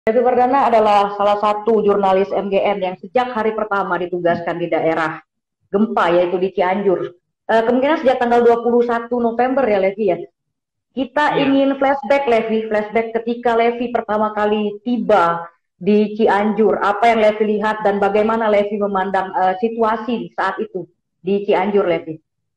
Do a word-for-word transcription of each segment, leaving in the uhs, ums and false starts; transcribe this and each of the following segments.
Devi Wardana adalah salah satu jurnalis M G M yang sejak hari pertama ditugaskan di daerah gempa, yaitu di Cianjur. Eh, kemungkinan sejak tanggal dua puluh satu November ya, Levi ya. Kita Iya, ingin flashback, Levi, flashback ketika Levi pertama kali tiba di Cianjur. Apa yang Levi lihat dan bagaimana Levi memandang eh, situasi saat itu di Cianjur, Levi?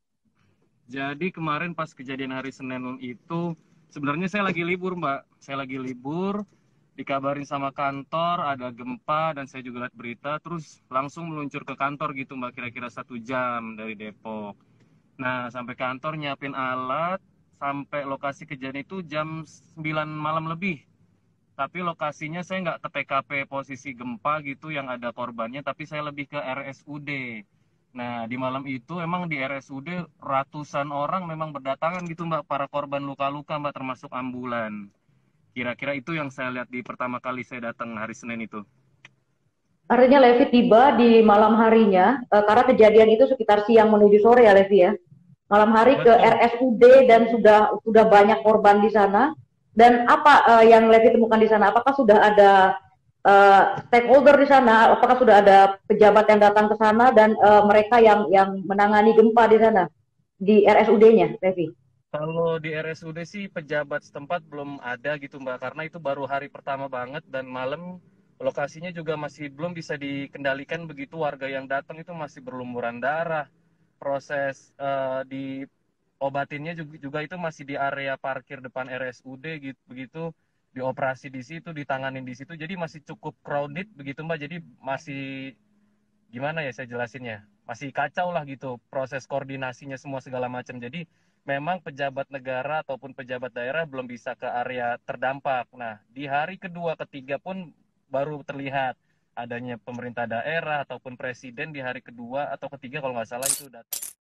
jadi kemarin pas kejadian hari Senin itu sebenarnya saya lagi libur, Mbak. Saya lagi libur, dikabarin sama kantor ada gempa dan saya juga lihat berita, terus langsung meluncur ke kantor gitu, Mbak, kira-kira satu jam dari Depok. Nah, sampai kantor nyiapin alat, sampai lokasi kejadian itu jam sembilan malam lebih. Tapi lokasinya saya nggak ke T K P posisi gempa gitu yang ada korbannya, tapi saya lebih ke R S U D. Nah, di malam itu emang di R S U D ratusan orang memang berdatangan gitu, Mbak, para korban luka-luka, Mbak, termasuk ambulan. Kira-kira itu yang saya lihat di pertama kali saya datang hari Senin itu. Artinya Levi tiba di malam harinya, eh, karena kejadian itu sekitar siang menuju sore ya, Levi ya. Malam hari ke Betul. R S U D dan sudah sudah banyak korban di sana. Dan apa uh, yang Levi temukan di sana? Apakah sudah ada uh, stakeholder di sana? Apakah sudah ada pejabat yang datang ke sana dan uh, mereka yang yang menangani gempa di sana di R S U D-nya, Levi? Kalau di R S U D sih pejabat setempat belum ada gitu, Mbak, karena itu baru hari pertama banget dan malam lokasinya juga masih belum bisa dikendalikan, begitu warga yang datang itu masih berlumuran darah. Proses eh, di obatinnya juga, juga itu masih di area parkir depan R S U D gitu, begitu dioperasi di situ, ditanganin di situ. Jadi masih cukup crowded begitu, Mbak. Jadi masih gimana ya saya jelasinnya, masih kacau lah gitu proses koordinasinya semua segala macam. Jadi memang pejabat negara ataupun pejabat daerah belum bisa ke area terdampak. Nah, di hari kedua ketiga pun baru terlihat adanya pemerintah daerah ataupun presiden di hari kedua atau ketiga kalau nggak salah itu datang.